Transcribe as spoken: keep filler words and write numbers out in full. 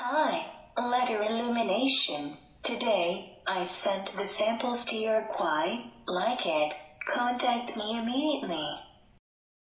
Hi, ledare illumination. Today, I sent the samples to your Q I. Like it, contact me immediately.